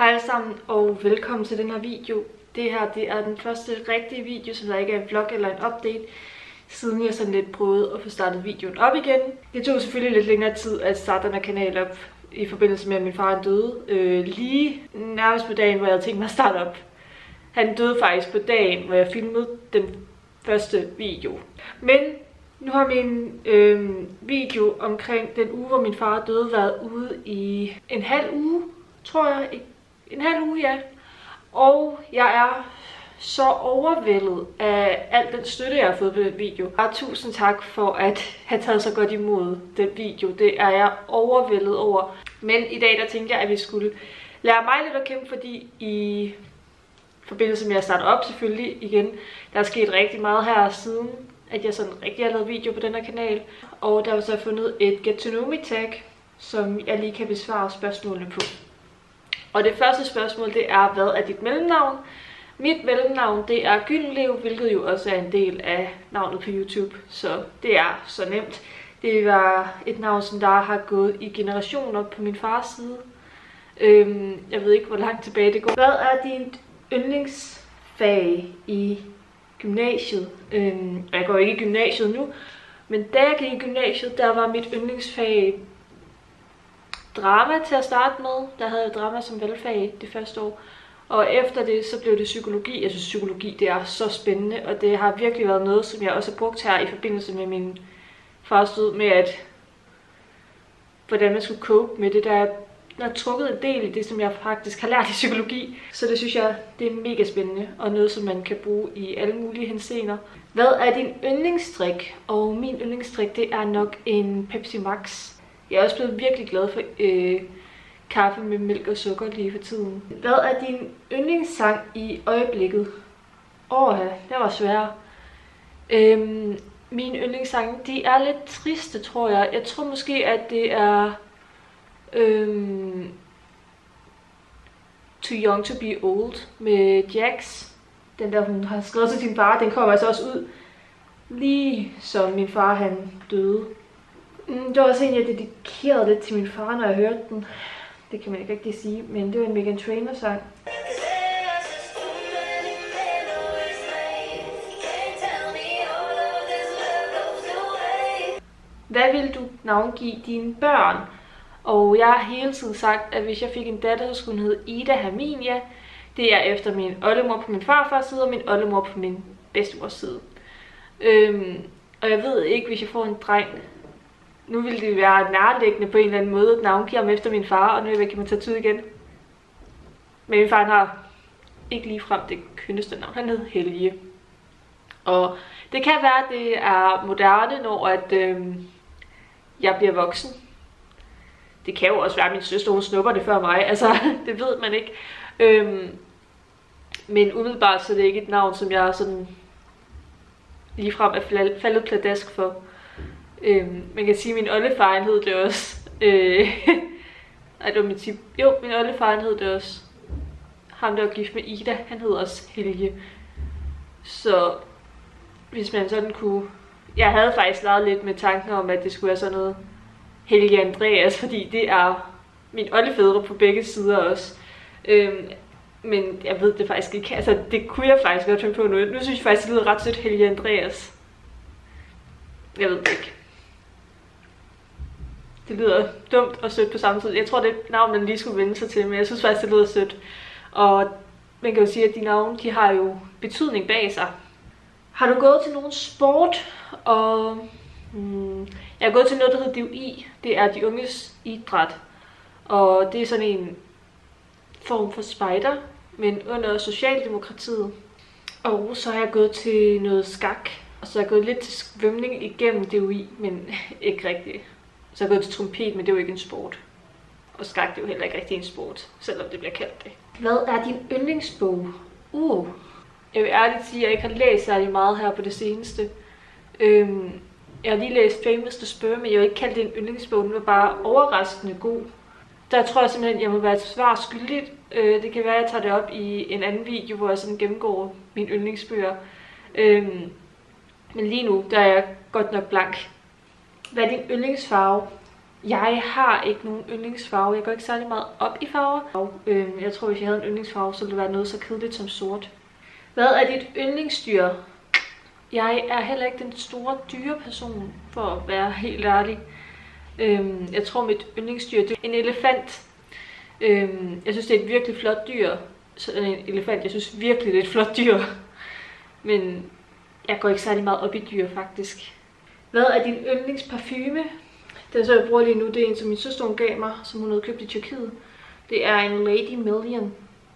Hej alle sammen og velkommen til den her video. Det her er den første rigtige video, som der ikke er en vlog eller en update, siden jeg sådan lidt prøvede at få startet videoen op igen. Det tog selvfølgelig lidt længere tid at starte den her kanal op i forbindelse med at min far døde. Lige nærmest på dagen, hvor jeg havde tænkt mig at starte op. Han døde faktisk på dagen, hvor jeg filmede den første video. Men nu har min video omkring den uge, hvor min far døde, været ude i en halv uge, tror jeg. En halv uge, ja. Og jeg er så overvældet af al den støtte, jeg har fået på den video. Og tusind tak for at have taget så godt imod den video. Det er jeg overvældet over. Men i dag, der tænkte jeg, at vi skulle lære mig lidt at kæmpe, fordi i forbindelse med at starte op selvfølgelig igen, der er sket rigtig meget her siden, at jeg sådan rigtig har lavet video på den her kanal. Og der var så fundet et Get to Know Me tag, som jeg lige kan besvare spørgsmålene på. Og det første spørgsmål, det er, hvad er dit mellemnavn? Mit mellemnavn, det er Gyldenlev, hvilket jo også er en del af navnet på YouTube. Så det er så nemt. Det var et navn, som der har gået i generationer på min fars side. Jeg ved ikke, hvor langt tilbage det går. Hvad er dit yndlingsfag i gymnasiet? Jeg går ikke i gymnasiet nu, men da jeg gik i gymnasiet, der var mit yndlingsfag drama til at starte med. Der havde jeg drama som valgfag det første år. Og efter det, så blev det psykologi. Jeg synes, psykologi det er så spændende, og det har virkelig været noget, som jeg også har brugt her i forbindelse med min fars død, med at hvordan man skulle cope med det. Der er trukket en del i det, som jeg faktisk har lært i psykologi. Så det synes jeg, det er mega spændende, og noget, som man kan bruge i alle mulige henseender. Hvad er din yndlingsdrik? Og min yndlingsdrik, det er nok en Pepsi Max. Jeg er også blevet virkelig glad for kaffe med mælk og sukker lige for tiden. Hvad er din yndlingssang i øjeblikket? Det var svært. Mine yndlingssang, de er lidt triste, tror jeg. Jeg tror måske, at det er Too Young to Be Old med Jax. Den der, hun har skrevet til sin far, den kommer altså også ud lige som min far han døde. Det var også en, jeg dedikerede lidt til min far, når jeg hørte den. Det kan man ikke rigtig sige, men det var en Meghan Trainor sang. Hvad vil du navngive dine børn? Og jeg har hele tiden sagt, at hvis jeg fik en datter, så skulle hun hedde Ida Herminia. Det er efter min oldemor på min farfars side og min oldemor på min bedstemors side. Og jeg ved ikke, hvis jeg får en dreng. Nu ville det være nærliggende på en eller anden måde at navngive ham efter min far, og nu kan man tage tid igen. Men min far har ikke ligefrem det kønneste navn. Han hed Helge. Og det kan være, at det er moderne, når at, jeg bliver voksen. Det kan jo også være, at min søster hun snupper det før mig. Altså, det ved man ikke. Men umiddelbart så er det ikke et navn, som jeg sådan ligefrem er faldet pladask for. Man kan sige, at min oldefar hed det også. Min oldefar hed det også. Ham der var gift med Ida, han hed også Helge. Så hvis man sådan kunne... Jeg havde faktisk leget lidt med tanken om, at det skulle være sådan noget Helge Andreas, fordi det er min oldefædre på begge sider også. Men jeg ved det faktisk ikke. Altså, det kunne jeg faktisk godt finde på nu. Nu synes jeg faktisk, det lyder ret sødt, Helge Andreas. Jeg ved det ikke. Det lyder dumt og sødt på samme tid. Jeg tror, det er et navn, man lige skulle vende sig til, men jeg synes faktisk, det lyder sødt. Og man kan jo sige, at de navne, de har jo betydning bag sig. Har du gået til nogen sport? Og jeg har gået til noget, der hedder DUI. Det er de unges idræt. Og det er sådan en form for spejder, men under Socialdemokratiet. Og så har jeg gået til noget skak. Og så har jeg gået lidt til svømning igennem DUI, men ikke rigtigt. Så har jeg gået til trompet, men det er jo ikke en sport. Og skak, det er jo heller ikke rigtig en sport, selvom det bliver kaldt det. Hvad er din yndlingsbog? Jeg vil ærligt sige, at jeg ikke har læst særlig meget her på det seneste. Jeg har lige læst Famous to Spur, men jeg vil ikke kalde det en yndlingsbog. Den var bare overraskende god. Der tror jeg simpelthen, at jeg må være et svar skyldigt. Det kan være, at jeg tager det op i en anden video, hvor jeg sådan gennemgår mine yndlingsbøger. Men lige nu, der er jeg godt nok blank. Hvad er din yndlingsfarve? Jeg har ikke nogen yndlingsfarve. Jeg går ikke særlig meget op i farver. Jeg tror, hvis jeg havde en yndlingsfarve, så ville det være noget så kedeligt som sort. Hvad er dit yndlingsdyr? Jeg er heller ikke den store dyreperson, for at være helt ærlig. Jeg tror, mit yndlingsdyr er en elefant. Jeg synes, det er et virkelig flot dyr. Så en elefant, jeg synes virkelig, det er et flot dyr. Men jeg går ikke særlig meget op i dyr, faktisk. Hvad er din yndlingsparfume? Den så jeg bruger lige nu, det er en, som min søster gav mig, som hun havde købt i Tyrkiet. Det er en Lady Million.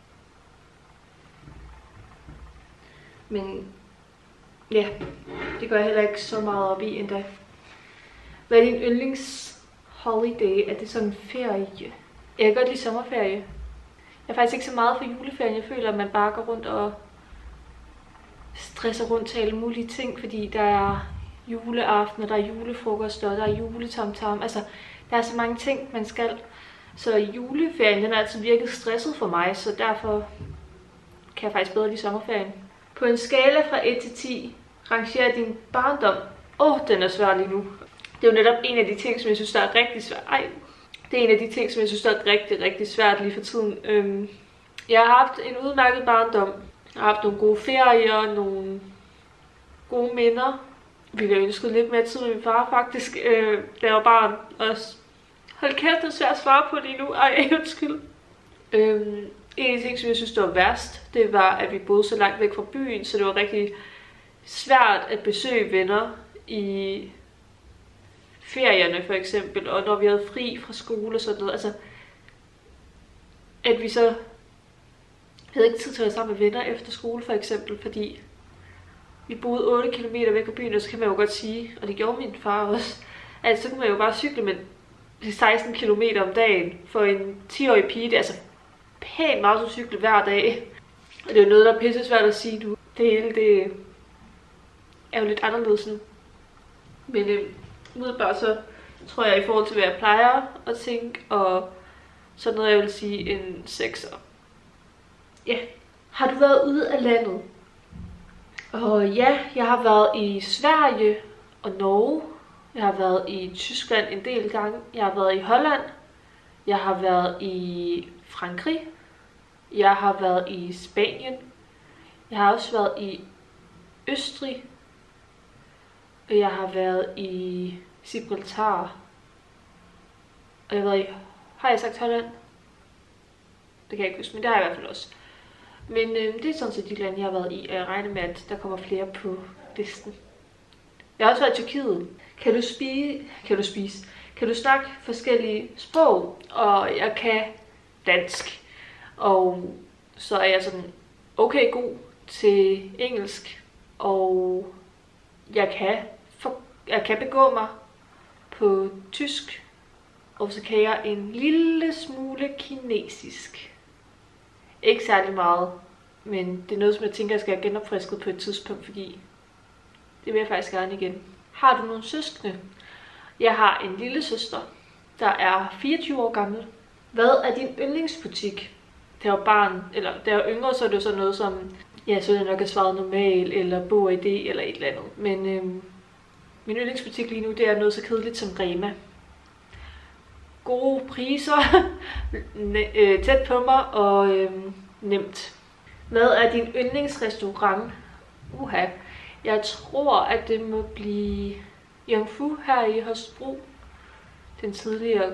Men ja, det går jeg heller ikke så meget op i endda. Hvad er din yndlingsholiday? Er det sådan en ferie? Jeg kan godt lide sommerferie. Jeg er faktisk ikke så meget for juleferien. Jeg føler, at man bare går rundt og stresser rundt til alle mulige ting, fordi der er juleaften, og der er julefrokost, og der er juletamtam. Altså, der er så mange ting, man skal. Så juleferien, den har altid virket stresset for mig, så derfor kan jeg faktisk bedre lide sommerferien. På en skala fra 1 til 10, rangerer din barndom. Den er svær lige nu. Det er jo netop en af de ting, som jeg synes, der er rigtig svært. Det er en af de ting, som jeg synes, der er rigtig, rigtig svært lige for tiden. Jeg har haft en udmærket barndom. Jeg har haft nogle gode ferier, nogle gode minder. Vi har ønsket lidt mere tid med min far, faktisk, da jeg var barn. Og hold kæft, det er svært at svare på lige nu. Undskyld. En af de ting, som jeg synes, der var værst, det var, at vi boede så langt væk fra byen, så det var rigtig svært at besøge venner i ferierne for eksempel, og når vi havde fri fra skole og sådan noget. Altså, at vi så havde ikke tid til at være sammen med venner efter skole for eksempel, fordi vi boede 8 km væk fra byen, og så kan man jo godt sige, og det gjorde min far også, at så kunne man jo bare cykle med 16 km om dagen for en 10-årig pige. Det er altså pænt meget at cykle hver dag. Og det er jo noget, der er pisse svært at sige nu. Det hele, det er jo lidt anderledes nu. Men umiddelbart så tror jeg, i forhold til, hvad jeg plejer at tænke, og sådan noget, jeg vil sige en 6'er. Ja. Har du været ude af landet? Og ja, jeg har været i Sverige og Norge. Jeg har været i Tyskland en del gange. Jeg har været i Holland. Jeg har været i Frankrig. Jeg har været i Spanien. Jeg har også været i Østrig. Og jeg har været i Gibraltar. Og jeg har været i... Har jeg sagt Holland? Det kan jeg ikke huske, men det har jeg i hvert fald også. Men det er sådan set de lande, jeg har været i, og jeg regner med, at der kommer flere på listen. Jeg har også været i Tyrkiet. Kan du snakke forskellige sprog? Og jeg kan dansk. Og så er jeg sådan okay god til engelsk. Og jeg kan begå mig på tysk. Og så kan jeg en lille smule kinesisk. Ikke særlig meget, men det er noget, som jeg tænker, jeg skal have genopfrisket på et tidspunkt, fordi det vil jeg faktisk gerne igen. Har du nogle søskende? Jeg har en lille søster, der er 24 år gammel. Hvad er din yndlingsbutik? Da jeg var barn, eller da jeg var yngre, så er det jo sådan noget som, ja, så er det nok have svaret normal, eller Bog & ID, eller et eller andet. Men min yndlingsbutik lige nu, det er noget så kedeligt som Rema. Gode priser, tæt på mig og nemt. Hvad er din yndlingsrestaurant? Jeg tror, at det må blive Jungfu her i Holstebro. Den tidligere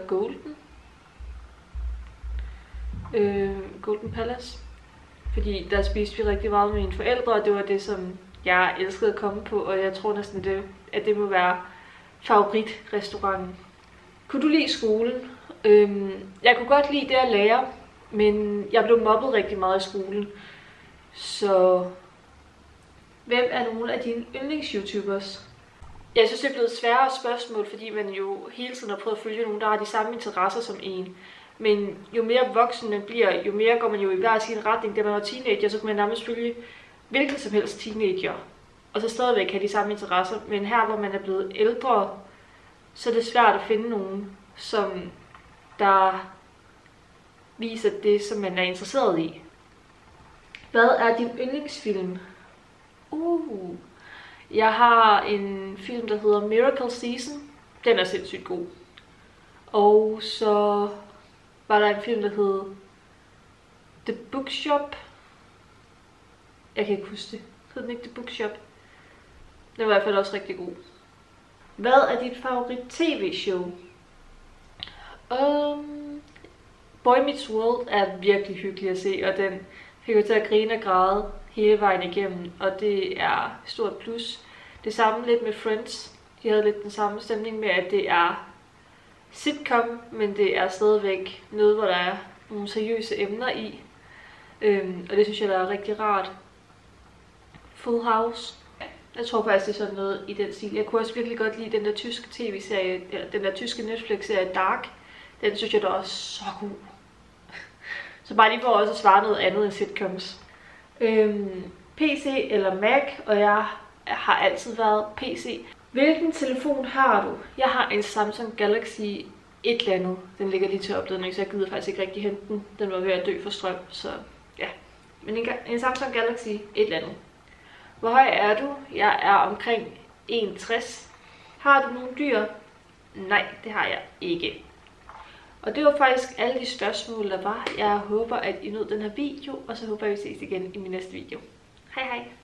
Golden Palace. Fordi der spiste vi rigtig meget med mine forældre, og det var det, som jeg elskede at komme på. Og jeg tror næsten, at det må være favoritrestauranten. Kunne du lide skolen? Jeg kunne godt lide det at lære, men jeg blev mobbet rigtig meget i skolen. Så hvem er nogle af dine yndlings-YouTubers? Jeg synes, det er blevet sværere spørgsmål, fordi man jo hele tiden har prøvet at følge nogen, der har de samme interesser som en. Men jo mere voksen man bliver, jo mere går man jo i hver sin retning. Da man var teenager, så kunne man nærmest følge hvilken som helst teenager. Og så stadigvæk have de samme interesser. Men her, hvor man er blevet ældre, så er det svært at finde nogen, som der viser det, som man er interesseret i. Hvad er din yndlingsfilm? Jeg har en film, der hedder Miracle Season. Den er sindssygt god. Og så var der en film, der hed The Bookshop. Jeg kan ikke huske det. Hed den ikke The Bookshop? Den var i hvert fald også rigtig god. Hvad er dit favorit tv-show? Boy Meets World er virkelig hyggelig at se, og den fik jo til at grine og græde hele vejen igennem, og det er et stort plus. Det samme lidt med Friends. De havde lidt den samme stemning med, at det er sitcom, men det er stadigvæk noget, hvor der er nogle seriøse emner i. Og det synes jeg, der er rigtig rart. Full House. Jeg tror faktisk, det er sådan noget i den stil. Jeg kunne også virkelig godt lide den der tyske tv-serie, eller den der tyske Netflix-serie Dark. Den synes jeg, der er så god. Så bare lige for også at svare noget andet end sitcoms. PC eller Mac, og jeg har altid været PC. Hvilken telefon har du? Jeg har en Samsung Galaxy et eller andet. Den ligger lige til opladning, så jeg gider faktisk ikke rigtig hente den. Den var ved at dø for strøm, så ja. Men en Samsung Galaxy et eller andet. Hvor høj er du? Jeg er omkring 1,60. Har du nogle dyr? Nej, det har jeg ikke. Og det var faktisk alle de spørgsmål, der var. Jeg håber, at I nød den her video, og så håber jeg, at vi ses igen i min næste video. Hej hej!